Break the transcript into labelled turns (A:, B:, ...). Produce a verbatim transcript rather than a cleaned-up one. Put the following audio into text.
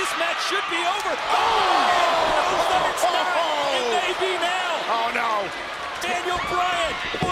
A: This match should be over. Oh! It may be now.
B: Oh, no.
A: Daniel Bryan